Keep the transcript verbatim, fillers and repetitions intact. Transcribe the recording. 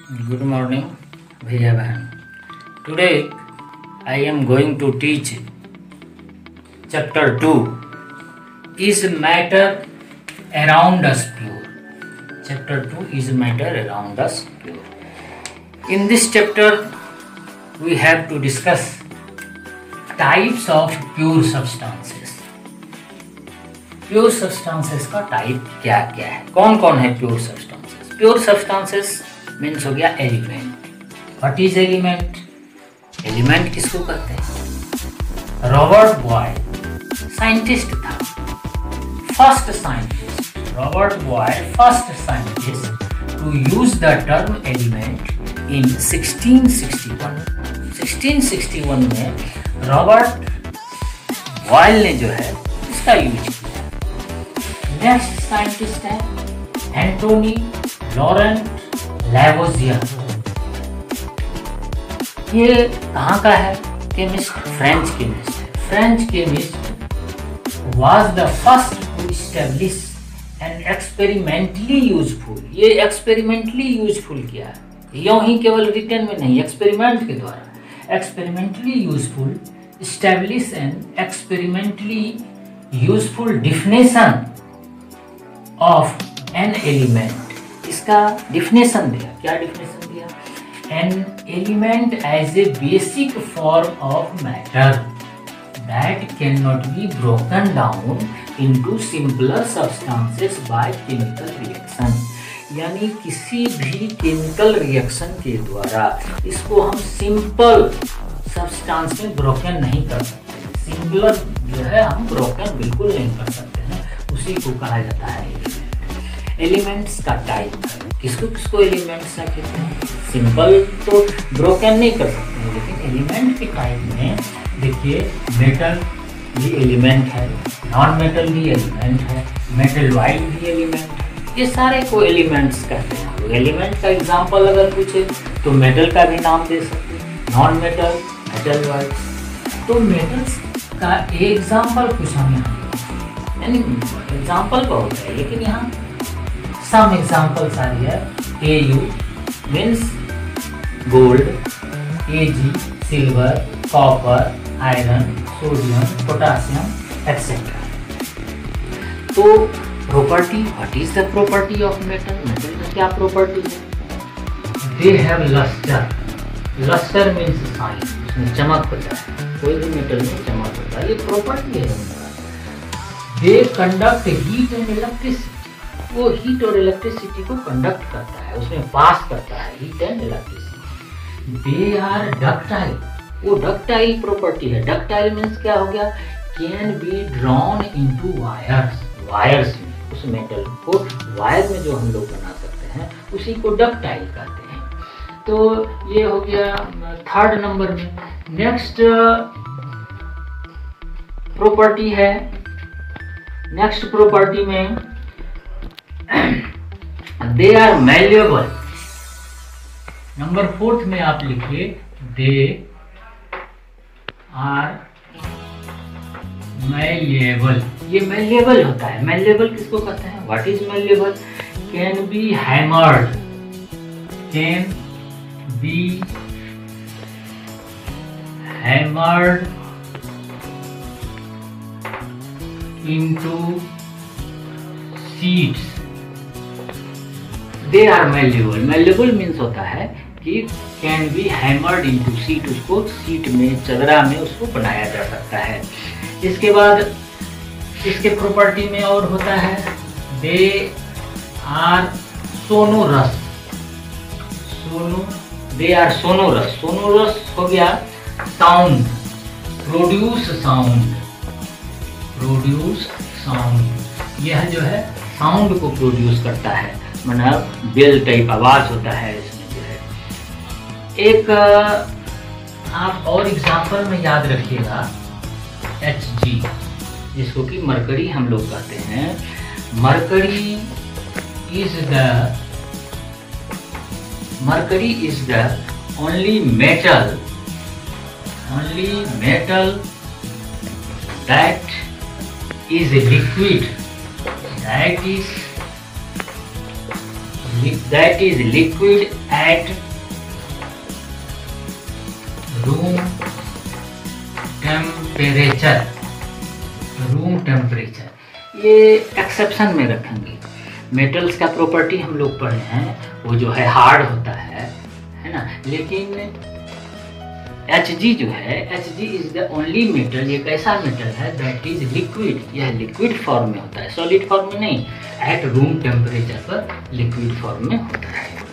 Good morning, Bhaiya Bahan. Today I am going to teach chapter two. Is matter around us pure? Chapter two is matter around us pure. In this chapter we have to discuss types of pure substances. Pure substances का type क्या क्या है, कौन कौन है pure substances? Pure substances means हो गया element. What is element? Element किसको कहते हैं? रॉबर्ट बॉयल साइंटिस्ट था, first scientist. Robert Boyle first scientist to use the term element in sixteen sixty one. Sixteen sixty one में Robert Boyle ने जो है इसका यूज किया. नेक्स्ट साइंटिस्ट है एंटोनी लॉरेंट लैवोजियर. ये कहाँ का है? Chemist, French chemist. French chemist was the first to establish and experimentally useful. ये एक्सपेरिमेंटली यूजफुल किया है, यूं ही केवल रिटर्न में नहीं, एक्सपेरिमेंट के द्वारा experimentally useful establish and experimentally useful definition of an element. इसका डिफिनेशन दिया. क्या डिफिनेशन दिया? An element as a basic form of matter that can not be broken down into simpler substances by chemical reaction. यानी किसी भी chemical reaction के द्वारा इसको हम सिंपल सब्सटेंस में ब्रोकन नहीं कर सकते. सिंगुलर जो है हम ब्रोकन बिल्कुल नहीं कर सकते हैं, उसी को कहा जाता है एलिमेंट. एलिमेंट्स का टाइप है. किसको किसको एलिमेंट्स कहते हैं? सिंपल तो ब्रोकन नहीं कर सकते हैं, लेकिन एलिमेंट के टाइप में देखिए मेटल भी एलिमेंट है, नॉन मेटल भी एलिमेंट है, मेटल वाइट भी एलिमेंट है. ये सारे को एलिमेंट्स कहते हैं. एलिमेंट का एग्जांपल अगर पूछे तो मेटल का भी नाम दे सकते हैं, नॉन मेटल, मेटल वाइट. तो मेटल्स का एग्जाम्पल पूछा यहाँ, यानी एग्जाम्पल बहुत है, लेकिन यहाँ some examples are here. A U means gold, A G silver, copper, iron, sodium, potassium, et cetera. तो property, what is the property of metal? Metal में क्या property है? They have luster. Luster means shine. उसमें चमक होता है. कोई भी metal में चमक होता है. ये property है. They conduct heat and electricity. वो हीट और इलेक्ट्रिसिटी को कंडक्ट करता है, उसमें पास करता है heat and electricity. They are ductile. वो डक्टाइल प्रॉपर्टी है. डक्टाइल मीन्स क्या हो गया? Can be drawn into wires. Wires में उस मेटल को वायर में जो हम लोग बना सकते हैं उसी को डक्टाइल कहते हैं. तो ये हो गया थर्ड नंबर में. नेक्स्ट प्रॉपर्टी है, नेक्स्ट प्रॉपर्टी में they are malleable. Number fourth में आप लिखिए दे आर मैल्येबल. ये मैल्येबल होता है. मैल्येबल किसको कहते हैं? What is malleable? Can be hammered, can be hammered into sheets. They are malleable. Malleable means होता है कि can be hammered into sheet. उसको शीट में, चदरा में उसको बनाया जा सकता है. इसके बाद इसके प्रॉपर्टी में और होता है they are sonorous. Sono they are sonorous. Sonorous हो गया sound, produce sound, produce sound. यह जो है साउंड को प्रोड्यूस करता है, मतलब बेल टाइप आवाज होता है इसमें जो है. एक आप और एग्जांपल में याद रखिएगा एच जी, जिसको कि मरकरी हम लोग कहते हैं. Mercury is the mercury is the only metal only metal that is liquid, that is that is liquid at room temperature. Room temperature ये एक्सेप्शन में रखेंगे। मेटल्स का प्रॉपर्टी हम लोग पढ़े हैं, वो जो है हार्ड होता है है ना, लेकिन एच जी जो है, H G is the only metal, एक ऐसा मेटल है दैट इज लिक्विड, यह लिक्विड फॉर्म में होता है, सॉलिड फॉर्म में नहीं, एट रूम टेम्परेचर पर लिक्विड फॉर्म में होता है।